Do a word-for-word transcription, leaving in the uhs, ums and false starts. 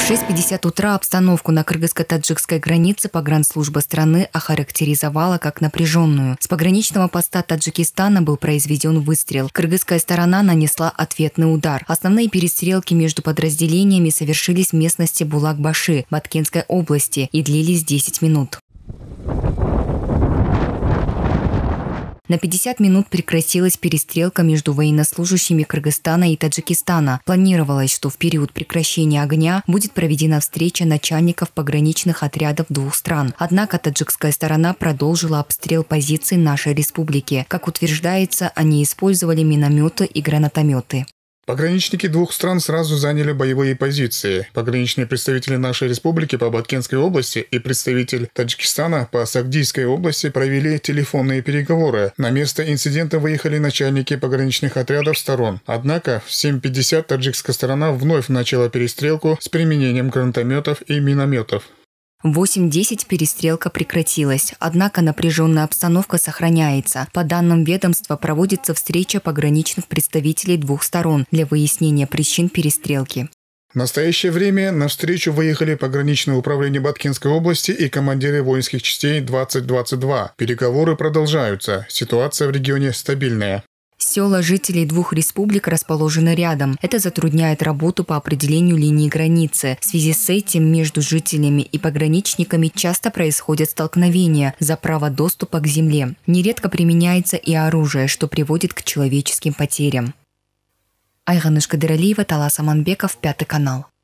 шесть пятьдесят утра обстановку на кыргызско-таджикской границе погранслужба страны охарактеризовала как напряженную. С пограничного поста Таджикистана был произведен выстрел. Кыргызская сторона нанесла ответный удар. Основные перестрелки между подразделениями совершились в местности Булак-Баши Баткенской области и длились десять минут. На пятьдесят минут прекратилась перестрелка между военнослужащими Кыргызстана и Таджикистана. Планировалось, что в период прекращения огня будет проведена встреча начальников пограничных отрядов двух стран. Однако таджикская сторона продолжила обстрел позиций нашей республики. Как утверждается, они использовали минометы и гранатометы. Пограничники двух стран сразу заняли боевые позиции. Пограничные представители нашей республики по Баткенской области и представитель Таджикистана по Сагдийской области провели телефонные переговоры. На место инцидента выехали начальники пограничных отрядов сторон. Однако в семь пятьдесят таджикская сторона вновь начала перестрелку с применением гранатометов и минометов. В восемь десять перестрелка прекратилась, однако напряженная обстановка сохраняется. По данным ведомства, проводится встреча пограничных представителей двух сторон для выяснения причин перестрелки. В настоящее время на встречу выехали пограничное управление Баткенской области и командиры воинских частей двадцать двадцать два. Переговоры продолжаются. Ситуация в регионе стабильная. Села жителей двух республик расположены рядом. Это затрудняет работу по определению линии границы. В связи с этим между жителями и пограничниками часто происходят столкновения за право доступа к земле. Нередко применяется и оружие, что приводит к человеческим потерям. Айганы Шкадыралиева, Талас Аманбеков, Пятый канал.